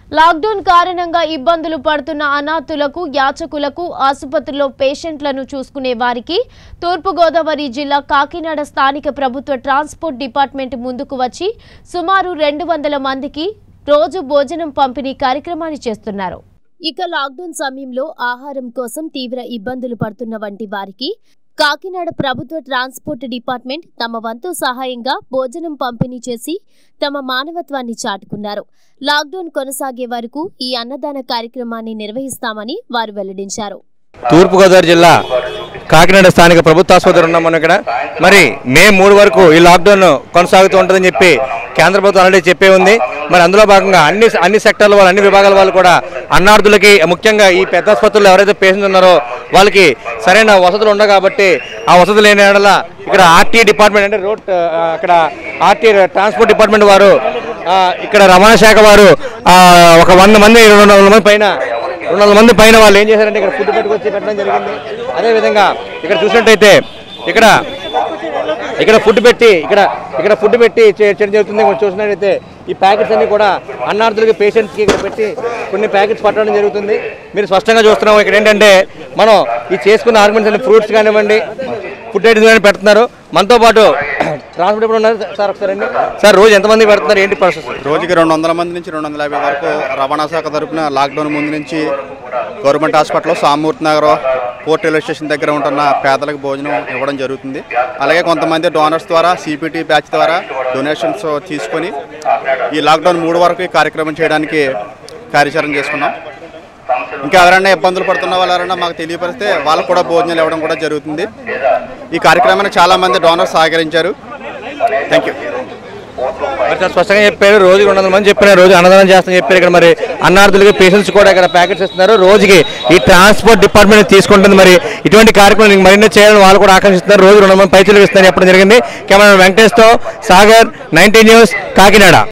Lockdown కారణంగా ఇబ్బందులు పడుతున్న అనాథులకు యాచకులకు ఆసుపత్రిలో పేషెంట్లను చూసుకునే వారికి తూర్పు గోదావరి జిల్లా కాకినాడ స్థానిక ప్రభుత్వ ట్రాన్స్పోర్ట్ డిపార్ట్మెంట్ ముందుకు వచ్చి సుమారు 200 మందికి రోజు భోజనం పంపిణీ కార్యక్రమాన్ని చేస్తున్నారు। ఇక లాక్డౌన్ సమయంలో ఆహారం కోసం తీవ్ర ఇబ్బందులు పడుతున్న వంటి వారికి కాకినాడ ప్రభుత్వ ట్రాన్స్పోర్ట్ డిపార్ట్మెంట్ తమ వంతు సహాయంగా భోజనం పంపిణీ చేసి తమ మానవత్వాన్ని చాటుకున్నారు। లాక్డౌన్ కొనసాగే వరకు ఈ అన్నదాన కార్యక్రమాన్ని నిర్వహిస్తామని వారు వెల్లడించారు। తూర్పు గోదావరి జిల్లా కాకినాడ స్థానిక ప్రభుత్వ ఆసుపత్రి ఉన్నాం మనం ఇక్కడ। మరి మే 3 వరకు ఈ లాక్డౌన్ కొనసాగుతూ ఉంటుందని చెప్పి కేంద్ర ప్రభుత్వం ఆల్రెడీ చెప్పే ఉంది। మరి అందులో భాగంగా అన్ని సెక్టర్ల వాళ్ళు అన్ని విభాగాల వాళ్ళు కూడా అన్నార్థులకి ముఖ్యంగా ఈ పెద్ద ఆసుపత్రుల్లో ఎవరైతే పేషెంట్స్ ఉన్నారో వాళ్ళకి సరైన వసతులు ఉండవు కాబట్టి ఆ వసతులు లేని యెడల ఇక్కడ ఆర్టీ డిపార్ట్మెంట్ అంటే రోడ్ అక్కడ ఆర్టీ ట్రాన్స్పోర్ట్ డిపార్ట్మెంట్ వారు ఇక్కడ రవాణా శాఖ వారు ఒక 100 మంది 200 మంది పైన 200 మంది పైన వాళ్ళు ఏం చేశారంటే ఇక్కడ ఫుడ్ పెట్టుకొచ్చి పెట్టడం జరిగింది। అదేవిధంగా ఇక్కడ చూసినట్టయితే ఇక్కడ ఫుడ్ పెట్టి చేయడం జరుగుతుంది। చూసినట్టయితే ఈ ప్యాకెట్స్ అన్ని కూడా అన్నార్థులకి పేషెంట్స్కి ఇక్కడ పెట్టి కొన్ని ప్యాకెట్స్ పట్టడం జరుగుతుంది। మీరు స్పష్టంగా చూస్తున్నాం ఇక్కడ ఏంటంటే మనం ఈ చేసుకున్న ఆర్గమెంట్స్ అన్ని ఫ్రూట్స్ కానివ్వండి ఫుడ్ ఐటమ్స్ కానీ పెడుతున్నారు। మనతో పాటు ట్రాన్స్పోర్ట్ ఉన్నారు సార్, ఒకసారి అండి సార్, రోజు ఎంతమంది పెడుతున్నారు, ఏంటి ప్రాసెస్? రోజుకి 200 మంది నుంచి 250 వరకు రవాణా శాఖ తరపున లాక్డౌన్ ముందు నుంచి గవర్నమెంట్ హాస్పిటల్లో Samurthi Nagar port railway station దగ్గర ఉంటున్న పేదలకు భోజనం ఇవ్వడం జరుగుతుంది। అలాగే కొంతమంది డోనర్స్ ద్వారా సిపిటి బ్యాచ్ ద్వారా డొనేషన్స్ తీసుకొని ఈ లాక్డౌన్ 3 వరకు ఈ కార్యక్రమం చేయడానికి కార్యాచరణ చేసుకున్నాం। ఇంకా ఎవరైనా ఇబ్బందులు పడుతున్న వాళ్ళు ఎవరైనా మాకు తెలియపరిస్తే వాళ్ళకు కూడా భోజనాలు ఇవ్వడం కూడా జరుగుతుంది। ఈ కార్యక్రమాన్ని చాలామంది డోనర్స్ సహకరించారు। Thank you. మరి స్పష్టంగా చెప్పారు, రోజు 200 మంది చెప్పిన రోజు అన్నదానం చేస్తామని చెప్పారు। ఇక్కడ మరి అన్నార్థులకి పేషెంట్స్ కూడా ఇక్కడ ప్యాకెట్స్ ఇస్తున్నారు। రోజుకి ఈ ట్రాన్స్పోర్ట్ డిపార్ట్మెంట్ తీసుకుంటుంది। మరి ఇటువంటి కార్యక్రమం మరిన్ని చేయాలని వాళ్ళు కూడా ఆకాంక్షిస్తున్నారు। రోజు 200 మంది పైచలు ఇస్తారని చెప్పడం జరిగింది। కెమెరా వెంకటేష్తో సాగర్, 19 న్యూస్, కాకినాడ।